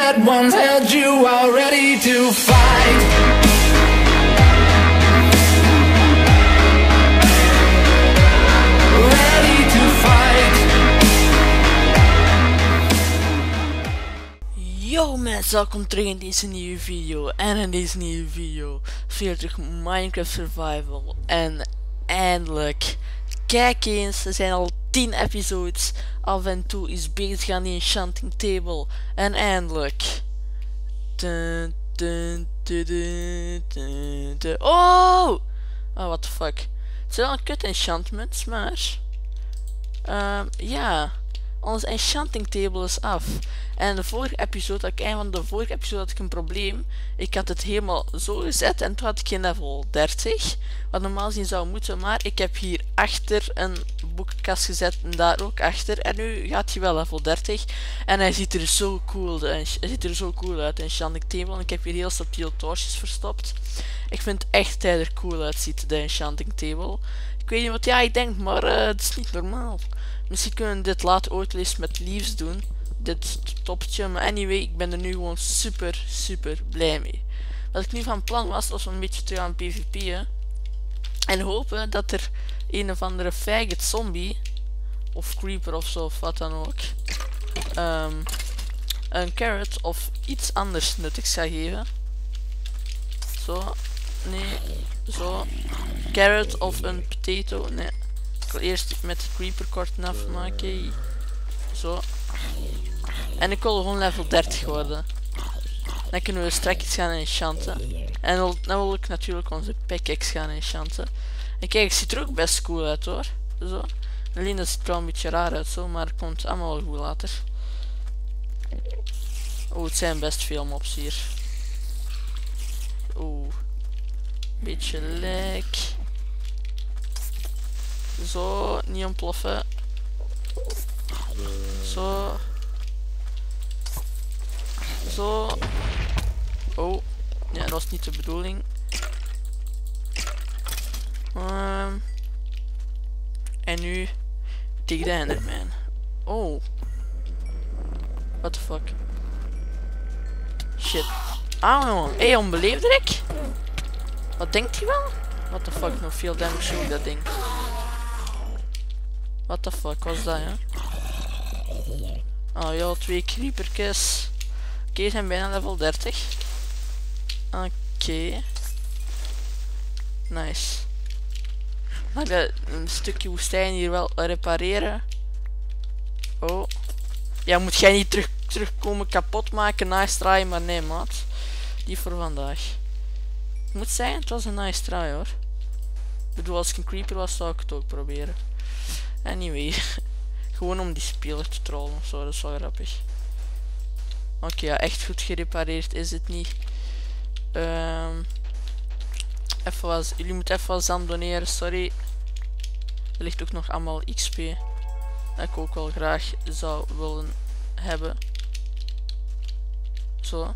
that once held you are ready to fight. Ready to fight. Yo mensen, welkom terug in deze nieuwe video. En in deze nieuwe video speel ik terug Minecraft Survival. En eindelijk, kijk eens, er zijn al 10 episodes. Af en toe is bezig aan die enchanting table. En eindelijk. Oh! Oh, what the fuck. Het zijn wel kut enchantments, maar... ja. Onze enchanting table is af. En de vorige episode, had ik een probleem. Ik had het helemaal zo gezet en toen had ik geen level 30. Wat normaal gezien zou moeten, maar ik heb hier achter een boekenkast gezet en daar ook achter. En nu gaat hij wel level 30. En hij ziet er zo cool uit, de enchanting table. En ik heb hier heel subtiel torches verstopt. Ik vind echt dat hij er cool uitziet, de enchanting table. Ik weet niet wat jij denkt, maar het is niet normaal. Misschien kunnen we dit later ooit eens met leaves doen. Dit topje, maar anyway, ik ben er nu gewoon super blij mee. Wat ik nu van plan was een beetje terug aan PvP'en. En hopen dat er een of andere faggot zombie, of creeper of zo, of wat dan ook, een carrot of iets anders nuttigs ga geven. Zo, nee, zo. Carrot of een potato, nee. Ik wil eerst met de creeper korten afmaken. Zo. En ik wil gewoon level 30 worden. Dan kunnen we straks iets gaan enchanten. En dan wil ik natuurlijk onze pickaxe gaan enchanten. En kijk, het ziet er ook best cool uit hoor. Zo. Alleen dat ziet er wel een beetje raar uit zo, maar het komt allemaal wel goed later. Oeh, het zijn best veel mobs hier. Oeh. Beetje lek. Zo, niet ontploffen. Zo. Zo. Oh. Ja, dat was niet de bedoeling. En nu tegen de Enderman. Oh. What the fuck. Shit. Ah, hey, onbeleefdrik. Wat denkt hij wel? What the fuck, nog veel damage ook dat ding. What the fuck was dat, ja? Oh ja, 2 creepertjes. Oké, zijn bijna level 30. Oké. Nice. Dan ga ik een stukje woestijn hier wel repareren. Oh. Ja, moet jij niet terugkomen kapot maken, nice try, maar nee maat. Die voor vandaag. Ik moet zeggen, het was een nice try hoor. Ik bedoel, als ik een creeper was, zou ik het ook proberen. Anyway. Gewoon om die speler te trollen ofzo, dat is wel grappig. Oké, ja, echt goed gerepareerd is het niet. Jullie moeten even wat zand doneren, sorry. Er ligt ook nog allemaal XP. Dat ik ook wel graag zou willen hebben. Zo.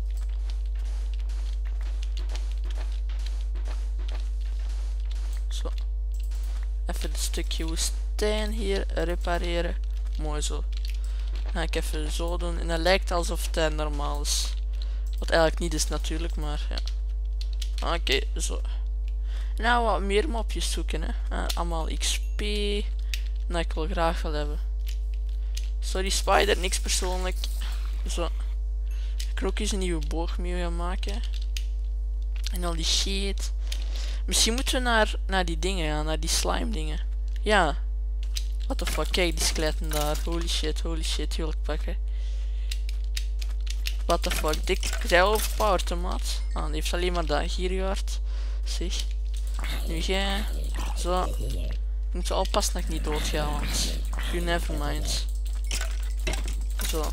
Zo. Even een stukje woestijn hier repareren. Mooi zo. Dan ga ik even zo doen. En dat lijkt alsof het normaal is. Wat eigenlijk niet is natuurlijk, maar ja. Oké, zo. Nou, wat meer mopjes zoeken, hè. Allemaal XP. Dat ik wel graag wil hebben. Sorry Spider, niks persoonlijk. Zo. Ik kan ook eens een nieuwe boog mee gaan maken. En al die shit. Misschien moeten we naar die dingen gaan, naar die slime dingen. Ja. What the fuck, kijk die skeletten daar. Holy shit, heel erg pakken. What the fuck, dik zijn overpowered de maat. Ah, die heeft alleen maar dat hier gehad. Zeg. Nu jij. Zo. Ik moet oppassen dat ik niet dood ga, want you never mind. Zo.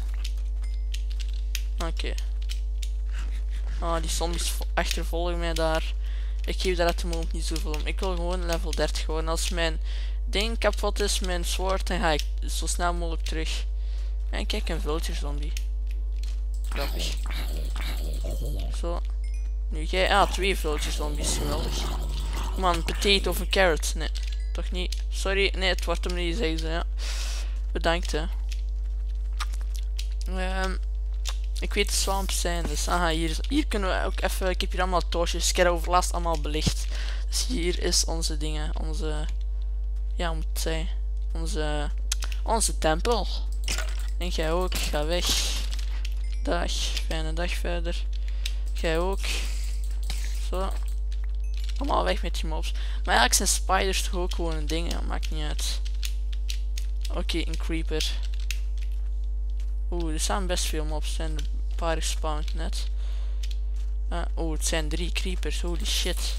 Oké. Ah, die zombies achtervolgen mij daar. Ik geef daar at the moment niet zoveel om. Ik wil gewoon level 30 worden. Als mijn ding kapot is, mijn sword, dan ga ik zo snel mogelijk terug. En kijk, een villager zombie. Grappig. Zo. Nu jij. Ah, 2 villager zombies. Geweldig. Man, een potato of een carrot. Nee, toch niet. Sorry, nee, het wordt hem niet, zeggen ze. Ja. Bedankt, hè. Ik weet de swamps zijn, dus aha, hier kunnen we ook even, ik heb hier allemaal toosjes, ik heb overlast allemaal belicht. Dus hier is onze dingen, onze, ja, hoe moet het zijn, onze tempel. En jij ook, ga weg. Dag, fijne dag verder. Jij ook. Zo. Allemaal weg met die mobs. Maar eigenlijk zijn spiders toch ook gewoon een ding, ja, maakt niet uit. Oké, een creeper. Oeh, er staan best veel mobs, er zijn er een paar gespawned net. Oh, het zijn 3 creepers, holy shit.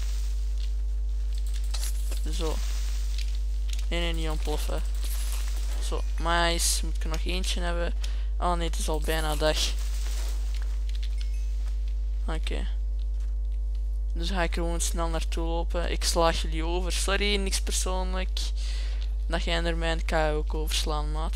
Zo. Nee, niet ontploffen. Zo, mais, moet ik er nog eentje hebben? Oh nee, het is al bijna dag. Oké. Dus ga ik er gewoon snel naartoe lopen. Ik slaag jullie over. Sorry, niks persoonlijk. Dat jij er mijn kan je ook overslaan, maat.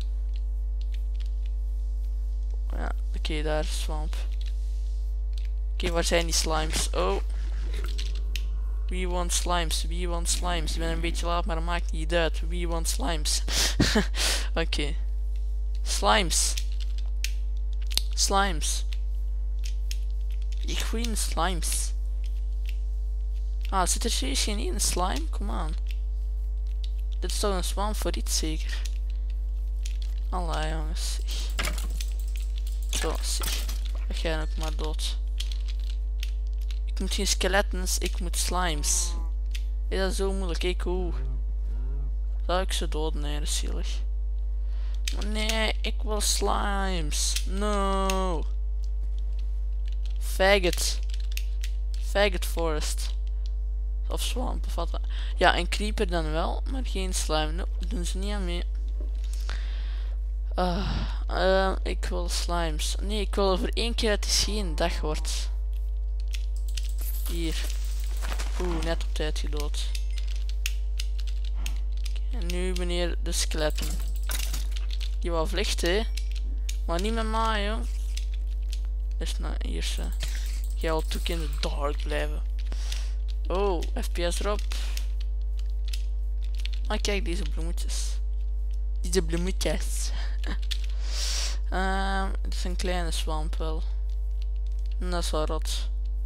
Ja, oké, daar is swamp. Oké, waar zijn die slimes? Oh. We want slimes, we want slimes. Ik ben een beetje laat, maar dat maakt niet uit. We want slimes. Oké. Slimes. Slimes. Ik goeie slimes. Ah, zit er serieus geen één slime? Kom aan. Dit is toch een swamp voor iets zeker? Allee jongens. Zo, zeg. Dan ga je ook maar dood. Ik moet geen skeletons, ik moet slimes. Is dat zo moeilijk? Ik hoe? Zou ik ze doden? Nee, dat is zielig. Nee, ik wil slimes. No. Faggot. Faggot forest. Of swamp, of wat. Ja, een creeper dan wel, maar geen slime. Nope, doen ze niet aan mee. Ik wil slimes. Nee, ik wil voor 1 keer dat het geen dag wordt. Hier. Oeh, net op tijd gedood. En nu meneer de skeletten. Die wou vluchten, hè. Maar niet met mij, joh. Dus nou, hier. Jij wil ook in de dark blijven. Oh, FPS erop. Ah, kijk, deze bloemetjes. Deze bloemetjes. Het is een kleine swamp wel. En dat is wel rot.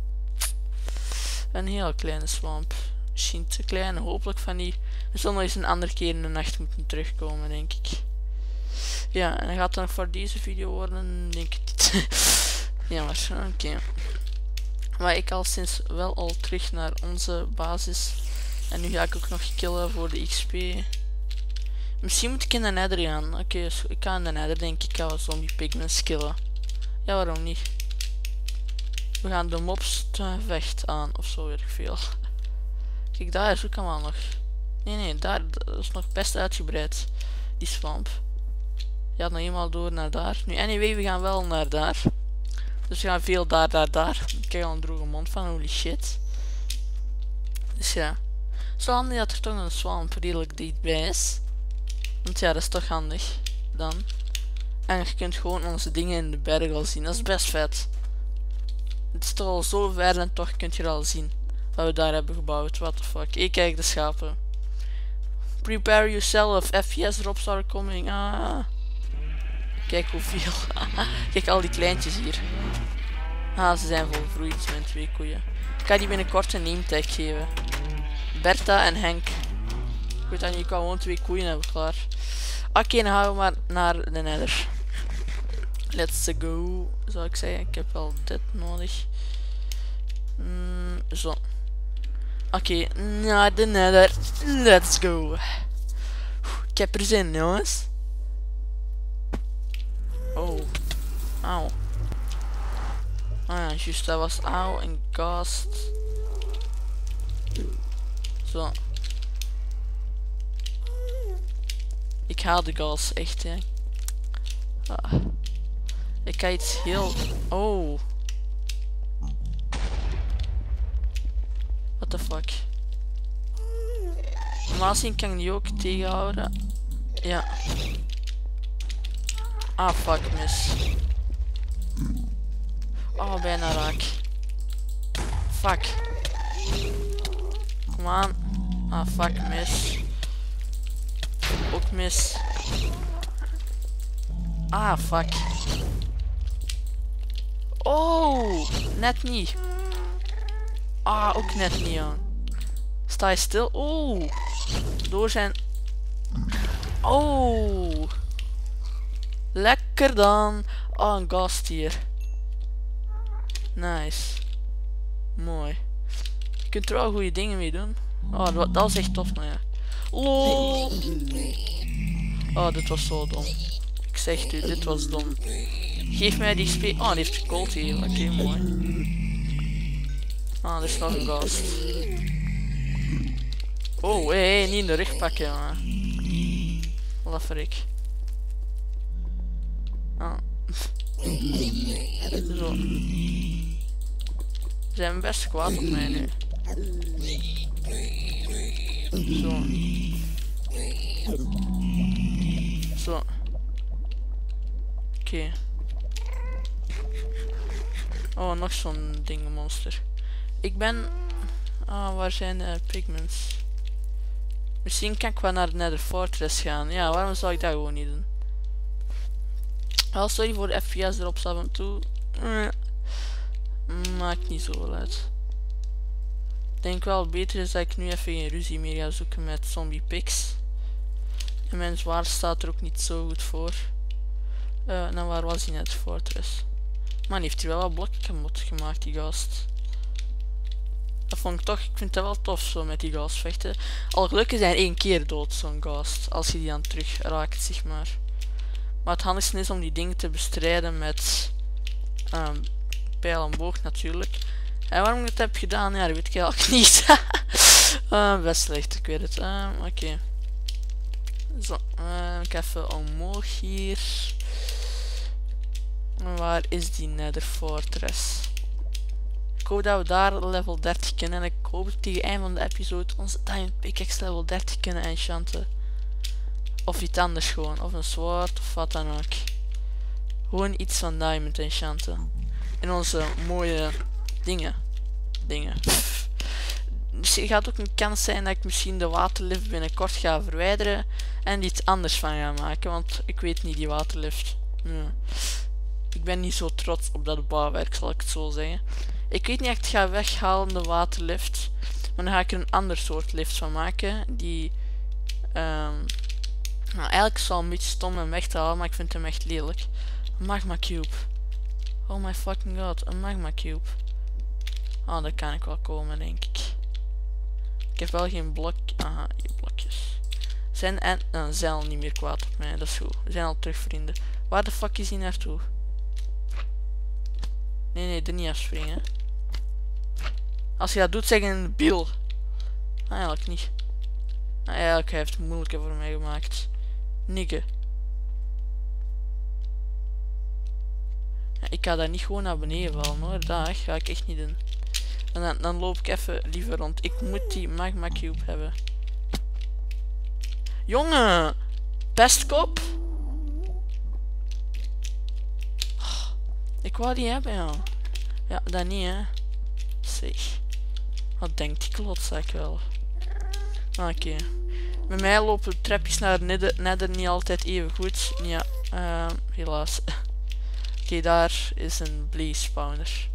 Een heel kleine swamp. Misschien te klein, hopelijk van die. We zullen nog eens een andere keer in de nacht moeten terugkomen, denk ik. Ja, en dan gaat het nog voor deze video worden, denk ik niet. Jammer, oké. Maar ik al sinds wel al terug naar onze basis. En nu ga ik ook nog killen voor de XP. Misschien moet ik in de nether gaan. Oké, ik ga in de nether, denk ik. Ik ga zombie pigments killen. Ja, waarom niet? We gaan de mobs te vecht aan. Of zo, weet ik veel. Kijk, daar is ook allemaal nog. Nee, daar dat is nog best uitgebreid. Die swamp. Ja, nog eenmaal door naar daar. Nu, anyway, we gaan wel naar daar. Dus we gaan veel daar. Ik krijg al een droge mond van, holy shit. Dus ja. Zo handig dat er toch een swamp redelijk dichtbij is. Want ja, dat is toch handig. Dan. En je kunt gewoon onze dingen in de berg al zien. Dat is best vet. Het is toch al zo ver en toch kunt je al zien. Wat we daar hebben gebouwd. What the fuck. Ik kijk de schapen. Prepare yourself. FPS erop start coming. Ah. Kijk hoeveel. Kijk al die kleintjes hier. Ah, ze zijn volgroeid, mijn 2 koeien. Ik ga die binnenkort een name tag geven. Bertha en Henk. Ik weet dat niet, ik kan gewoon 2 koeien hebben, klaar. Oké, dan gaan we maar naar de nether. Let's go, zou ik zeggen. Ik heb wel dit nodig. Zo. Oké, naar de nether. Let's go. Ik heb er zin, jongens. Oh. Auw. Ah ja, juist, dat was auw en gast. Zo. Ik haal de gas, echt, hè. Ah. Ik ga iets heel... Oh. What the fuck. Normaal gezien kan ik die ook tegenhouden. Ja. Ah, fuck, mis. Oh, bijna raak. Fuck. Kom aan. Ah, fuck, mis. Ook mis. Ah, fuck. Oh, net niet. Ah, ook net niet aan. Sta je stil? Oh, door zijn... Oh, lekker dan. Oh, een gast hier. Nice. Mooi. Je kunt er wel goede dingen mee doen. Oh, dat was echt tof, nou ja. LOL. Oh, dit was zo dom. Ik zeg het u, dit was dom. Geef mij die speel. Oh, die heeft gecold hier. Oké, mooi. Ah, er is nog een gast. Oh, hé, niet in de rug pakken, man. Wat voor ik. Ah. Zo. Ze zijn best kwaad op mij nu. Zo. Zo. Oké. Oh, nog zo'n dingenmonster. Ik ben... Ah, waar zijn de pigments? Misschien kan ik wel naar de Nether Fortress gaan. Ja, waarom zou ik dat gewoon niet doen? Wel, sorry voor de FPS erop af en toe. Maakt niet zoveel uit. Ik denk wel beter is dat ik nu even geen ruzie meer ga zoeken met zombie pigs. En mijn zwaard staat er ook niet zo goed voor. Nou, waar was die net Fortress? Man, heeft hij wel wat blokken kapot gemaakt, die gast. Dat vond ik toch, ik vind dat wel tof zo met die gast vechten. Al gelukkig zijn 1 keer dood, zo'n gast. Als je die dan terug raakt, zeg maar. Maar het handigste is om die dingen te bestrijden met pijl en boog natuurlijk. En waarom ik het heb gedaan, ja, dat weet ik eigenlijk niet. Best slecht, ik weet het. Oké. Zo, ik even omhoog hier. Waar is die Nether Fortress? Ik hoop dat we daar level 30 kunnen. En ik hoop dat tegen het einde van de episode onze Diamond Pickaxe level 30 kunnen enchanten. Of iets anders gewoon. Of een zwaard of wat dan ook. Gewoon iets van Diamond enchanten. En onze mooie dingen. Dus er gaat ook een kans zijn dat ik misschien de waterlift binnenkort ga verwijderen. En iets anders van ga maken. Want ik weet niet die waterlift. Ja. Ik ben niet zo trots op dat bouwwerk, zal ik het zo zeggen. Ik weet niet of ik het ga weghalen, de waterlift. Maar dan ga ik er een ander soort lift van maken. Die... nou, eigenlijk is het wel een beetje stom om weg te halen, maar ik vind hem echt lelijk. Een magma cube. Oh my fucking god, een magma cube. Oh, daar kan ik wel komen, denk ik. Ik heb wel geen blok... Aha, hier blokjes. Zijn en... zijn al niet meer kwaad op mij, dat is goed. We zijn al terug vrienden. Waar de fuck is hij naartoe? Nee, er niet afspringen. Als je dat doet, zeg een Bill. Eigenlijk niet. Eigenlijk hij heeft het moeilijker voor mij gemaakt. Nigge. Ja, ik ga daar niet gewoon naar beneden vallen hoor. Dat ga ik echt niet doen. En dan loop ik even liever rond. Ik moet die magma cube hebben. Jongen! Pestkop! Ik wou die hebben, ja. Ja, dat niet, hè. Zeg. Wat denkt die klotzak wel? Oké. Bij mij lopen de trapjes naar Nether niet altijd even goed. Ja, helaas. Oké, daar is een blaze spawner.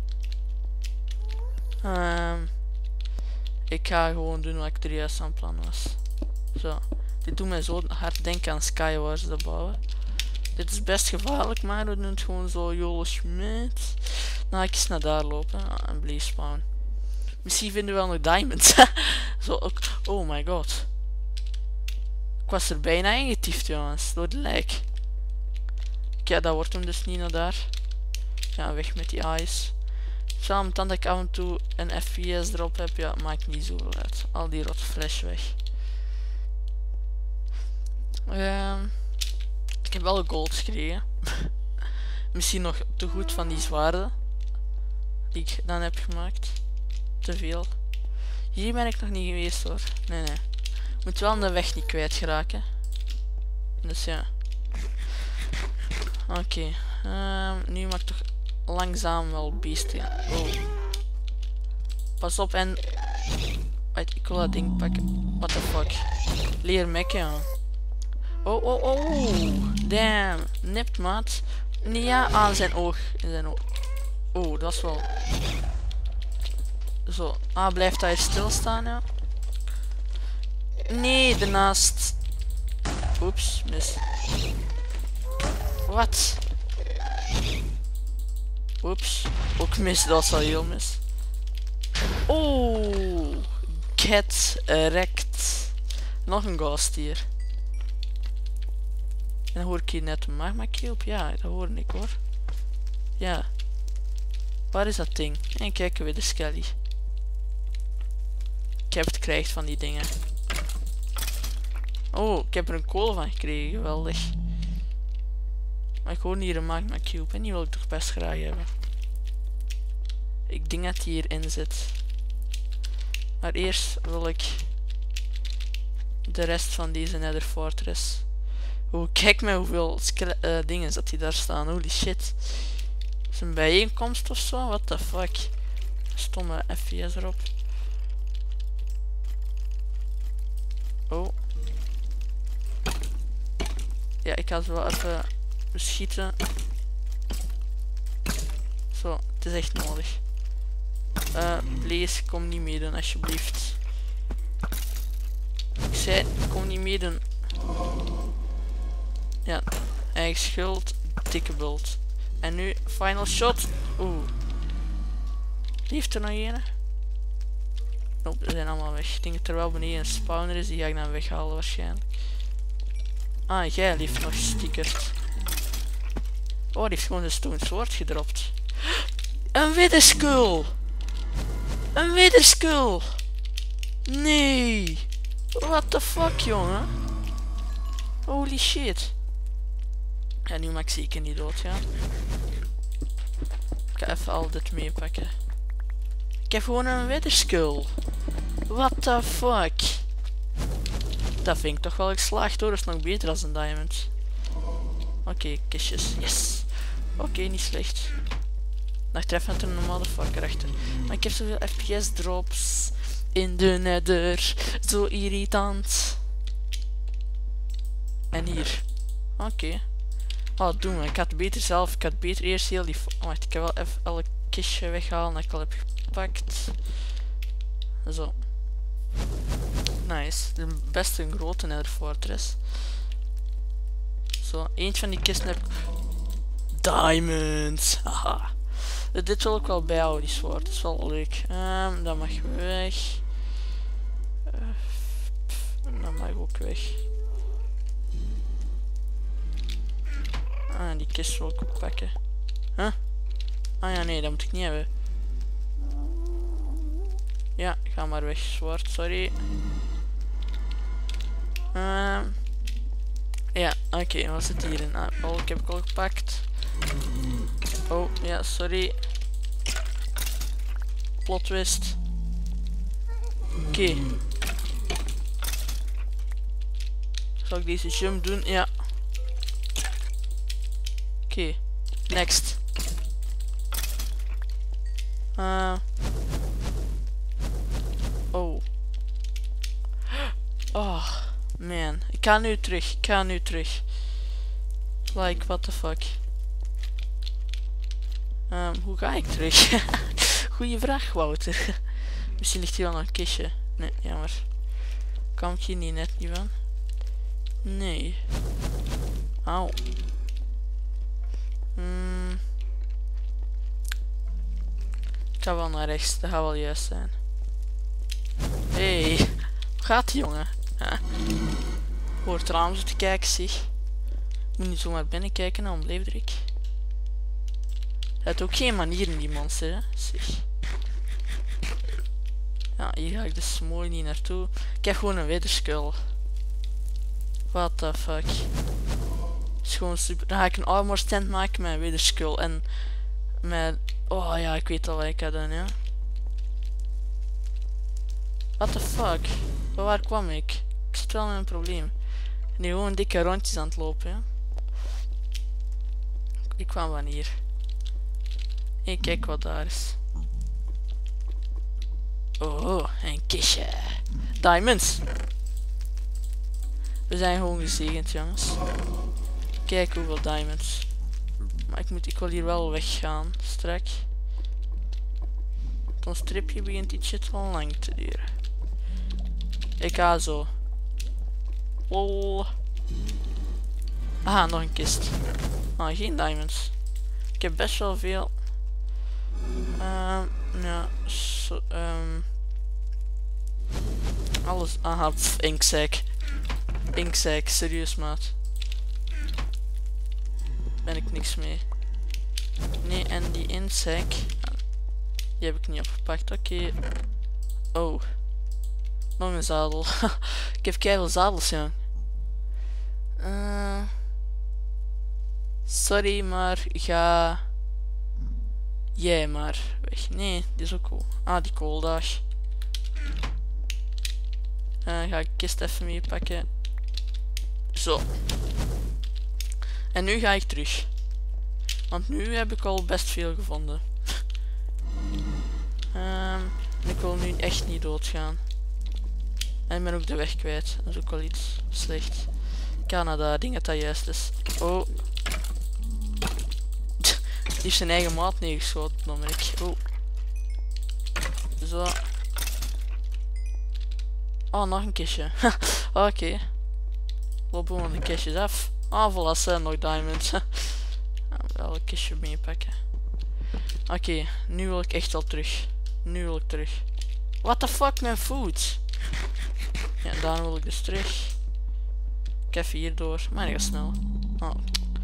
Ik ga gewoon doen wat ik er juist aan plan was. Zo. Dit doet mij zo hard denken aan Skywars te bouwen. Dit is best gevaarlijk, maar we doen het gewoon zo YOLO Schmidt. Nou, ik eens naar daar lopen. En blaze spawn. Misschien vinden we wel nog diamonds. Zo ook. Oh my god. Ik was er bijna ingetiefd, jongens. Door de lijk. Ja, dat wordt hem dus niet naar daar. Ja, weg met die eyes. Samen dat ik af en toe een FPS erop heb, ja, maakt niet zoveel uit. Al die rot flash weg. Ik heb wel gold gekregen. Misschien nog te goed van die zwaarden. Die ik dan heb gemaakt. Te veel. Hier ben ik nog niet geweest hoor. Nee. Moet wel de weg niet kwijt geraken. Dus ja. Oké. Nu mag ik toch langzaam wel beesten. Oh. Pas op en... Wait, ik wil dat ding pakken. What the fuck. Leer mekken. Oh. Damn. Nipt maat. Nee, ja, aan zijn oog. In zijn oog. Oh, dat is wel... Zo. Ah, blijft hij stilstaan, ja? Nee, daarnaast. Oeps, mis. Wat? Oeps. Ook mis, dat is al heel mis. Oh, get wrecked. Nog een gast hier. En dan hoor ik hier net een magma cube. Ja, dat hoor ik hoor. Ja. Waar is dat ding? En kijken we de skelly. Ik heb het krijgt van die dingen. Oh, ik heb er een kool van gekregen. Geweldig. Maar ik hoor hier een magma cube. En die wil ik toch best graag hebben. Ik denk dat die hierin zit. Maar eerst wil ik de rest van deze Nether Fortress. Oh, kijk maar hoeveel dingen dat die daar staan. Holy shit. Is een bijeenkomst of zo? What the fuck? Stomme FPS erop. Oh. Ja, ik ga ze wel even beschieten. Zo, het is echt nodig. Please, kom niet meedoen alsjeblieft. Ik zei, kom niet meedoen. Ja, eigen schuld, dikke bult. En nu, final shot. Oeh. Heeft er nog een? Nope, ze zijn allemaal weg. Ik denk dat er wel beneden een spawner is, die ga ik dan weghalen waarschijnlijk. Ah, jij heeft nog gestickerd. Oh, die heeft gewoon een stone sword gedropt. Een witte skull! Een witte skull! Nee! What the fuck, jongen? Holy shit. Ja, nu mag ik zeker niet doodgaan. Ik ga even al dit meepakken. Ik heb gewoon een witte skull. What the fuck? Dat vind ik toch wel geslaagd hoor, dat is nog beter dan een diamond. Oké, kistjes. Yes! Oké, niet slecht. Nog treffend een normale fucker achter. Maar ik heb zoveel FPS drops in de nether. Zo irritant. En hier. Oké. Oh, doe maar. Ik had beter zelf. Ik had beter eerst heel die... Oh, wacht, ik heb wel even elk kistje weghalen dat ik al heb gepakt. Zo. Nice. Best een grote Nether Fortress. Zo, eentje van die kisten heb ik... Diamonds! Haha. Dit wil ik wel bijhouden, die soort. Dat is wel leuk. Dat mag weg. Dat mag ook weg. Ah, die kist wil ik ook pakken. Huh? Ah ja, nee, dat moet ik niet hebben. Ja, ga maar weg, zwart, sorry. Ja, oké, wat zit hierin? Ah, ik heb ik al gepakt. Oh, ja, sorry. Plot twist. Oké. Zal ik deze jump doen? Ja. Oké. Next. Oh. Oh, man. Ik ga nu terug. Like, what the fuck. Hoe ga ik terug? Goeie vraag, Wouter. Misschien ligt hier wel nog een kistje. Nee, jammer. Kan ik hier net niet van? Nee. Auw. Ik ga wel naar rechts, dat gaat wel juist zijn. Hey, hoe gaat die jongen? Hoor het raam zo te kijken, zeg. Moet niet zomaar binnenkijken, dan blijft ik. Hij heeft ook geen manier in die monster, hè? Zeg. Ja, hier ga ik dus mooi niet naartoe. Ik heb gewoon een wederskull. What the fuck. Is gewoon super. Dan ga ik een armor stand maken met een wederskull en met... Oh ja, ik weet al wat ik ga doen, ja. What the fuck? Waar kwam ik? Ik zit wel met een probleem. Nu gewoon dikke rondjes aan het lopen, ja. Ik kwam van hier. En kijk wat daar is. Oh, een kistje. Diamonds. We zijn gewoon gezegend, jongens. Kijk hoeveel diamonds. Maar ik wil hier wel weggaan, straks. ons stripje begint ietsje te lang te duren. Ik ga zo. Lol. Aha, nog een kist. Ah, geen diamonds. Ik heb best wel veel. Ja, so, alles. Aha, inksack. Inksack, serieus maat. Ben ik niks mee. Nee, en die insack. Die heb ik niet opgepakt, oké. Oh. Nog een zadel. Ik heb keiveel zadels, ja. Sorry, maar ga jij maar weg. Nee, die is ook cool. Ah, die kooldag. Ga ik kist even meepakken. Zo. En nu ga ik terug. Want nu heb ik al best veel gevonden. Ik wil nu echt niet doodgaan. En ik ben ook de weg kwijt. Dat is ook wel iets slecht. Ik ga naar dat ding dat dat juist is. Oh. Die heeft zijn eigen maat neergeschoten, Dominic. Oh. Zo. Oh, nog een kistje. Oké. Lopen we de kistjes af. Ah, voilà, zijn nog diamonds. Wel een kistje meepakken. Oké, nu wil ik echt wel terug. Nu wil ik terug. What the fuck, mijn food? Ja, daar wil ik dus terug. Ik even hierdoor. Maar ik ga snel. Oh.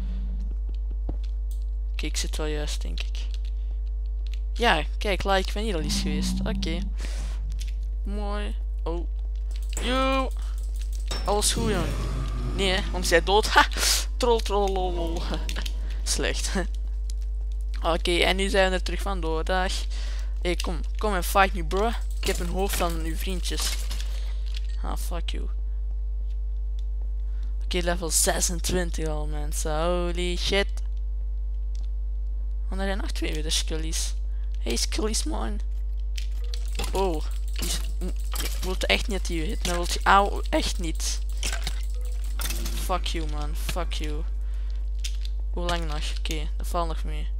Oké, ik zit wel juist, denk ik. Ja, kijk, like, ik ben hier al eens geweest. Oké. Mooi. Oh. Yo. Alles goed, jongen. Nee, hè, want zij dood. Ha! Troll. Slecht. Oké, en nu zijn we er terug vandoor. Dag. Hey, kom en fight me, bro. Ik heb een hoofd van uw vriendjes. Ah, fuck you. Oké, level 26 al, mensen. Holy shit. Want er zijn nog 2 weer skellies. Hey, skellies, man. Oh. Ik wil echt niet dat die hit. Dan wil je. Auw, echt niet. Fuck you, man. Fuck you. Hoe lang nog? Oké, dat valt nog mee.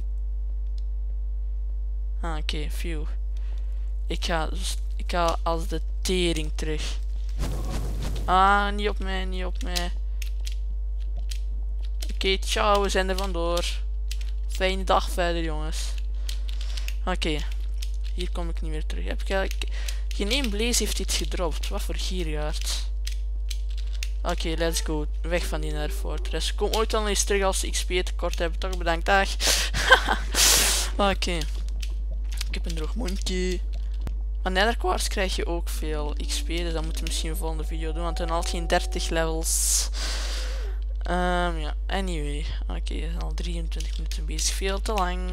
Ah, oké, phew. Ik ga als de tering terug. Ah, niet op mij, niet op mij. Oké, ciao, we zijn er vandoor. Fijne dag verder, jongens. Oké, hier kom ik niet meer terug. Heb ik eigenlijk. Geen één blaze heeft iets gedropt. Wat voor gierjaard. Oké, let's go. Weg van die Nether Fortress. Kom ooit al eens terug als ze XP tekort hebben. Toch bedankt, dag. Oké. Ik heb een droog mondje. Maar Nether Quartz krijg je ook veel XP. Dus dat moeten we misschien een volgende video doen. Want we hebben al geen 30 levels. Ja, anyway. Oké, we zijn al 23 minuten bezig. Veel te lang.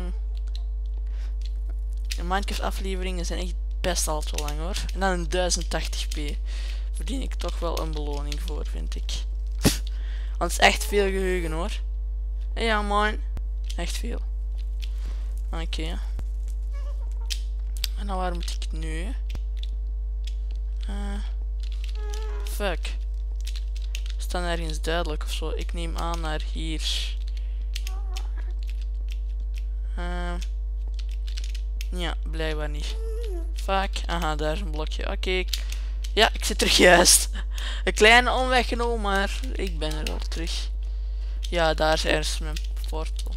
De Minecraft afleveringen zijn echt best al te lang, hoor. En dan een 1080p. Verdien ik toch wel een beloning voor, vind ik. Want het is echt veel geheugen, hoor. Ja, man. Echt veel. Oké. En dan waar moet ik nu? Fuck. Staan ergens duidelijk of zo? Ik neem aan naar hier. Ja, blijkbaar niet. Fuck. Aha, daar is een blokje. Oké. Ja, ik zit terug juist. Een kleine omweg genomen, maar ik ben er al terug. Ja, daar is ergens mijn portal.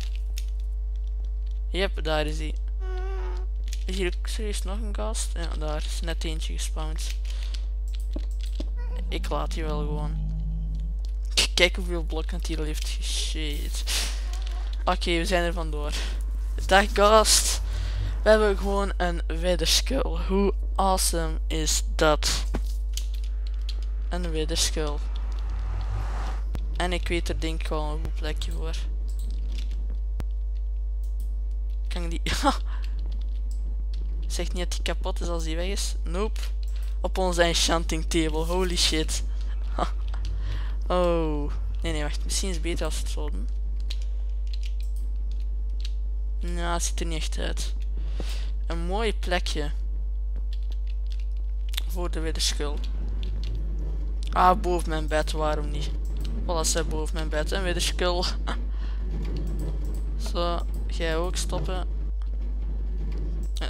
Yep, daar is hij. Is hier ook serieus nog een gast? Ja, daar is net eentje gespawned. Ik laat die wel gewoon. Kijk hoeveel blokken het hier al heeft geshit. Oké, we zijn er vandoor. Dag gast. We hebben gewoon een wither-skull. Hoe awesome is dat? Een wither-skull. En ik weet er denk ik wel een goed plekje voor. Kan ik die... Zegt niet dat die kapot is als die weg is. Nope. Op onze enchanting table. Holy shit. Oh. Nee, wacht. Misschien is het beter als we het zo doen. Nou, het ziet er niet echt uit. Een mooi plekje. Voor de wither-skull. Ah, boven mijn bed. Waarom niet? Voilà, ze boven mijn bed. Een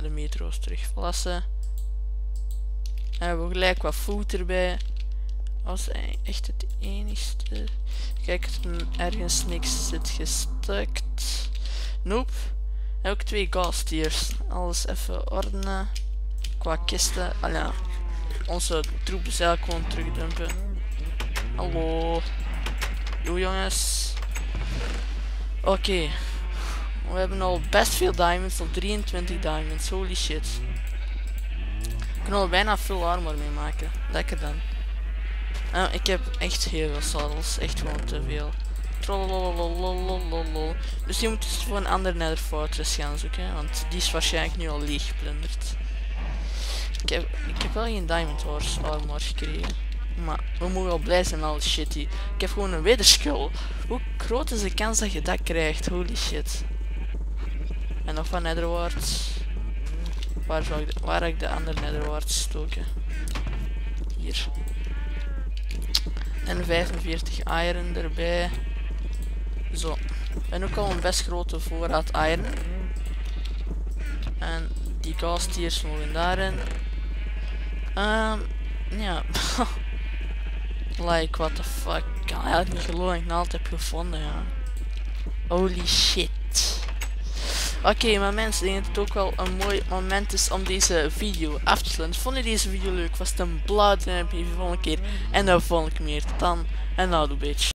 de metro's terugplassen. En hebben we gelijk wat food erbij. Als echt het enigste. Kijk, ergens niks zit gestukt. Nope. En ook 2 gas tiers. Alles even ordenen. Qua kisten. Ah ja. Onze troepen zelf gewoon terugdumpen. Hallo. Yo jongens. Oké. We hebben al best veel diamonds. Al 23 diamonds. Holy shit. We kunnen al bijna full armor mee maken. Lekker dan. Ik heb echt heel veel saddles. Echt gewoon te veel. Trollolololololol. Dus je moet dus voor een ander Nether Fortress gaan zoeken. Want die is waarschijnlijk nu al leeg geplunderd. Ik heb wel geen Diamond Horse armor gekregen. Maar we mogen wel blij zijn met al shit hier. Ik heb gewoon een wederskull. Hoe groot is de kans dat je dat krijgt? Holy shit. En nog van Netherwarts. Waar heb ik de andere Netherwarts stoken? Hier. En 45 iron erbij. Zo. En ook al een best grote voorraad iron. En die gas tiers mogen daarin. Ja. Like, what the fuck. Ik kan eigenlijk niet geloven dat ik het altijd heb gevonden, ja. Holy shit. Oké, maar mensen, ik denk dat het ook wel een mooi moment is om deze video af te sluiten. Vond je deze video leuk? Was het een blauw duimpje voor de volgende keer. En dan volgende keer meer. Tot dan. En nou, doe bitch.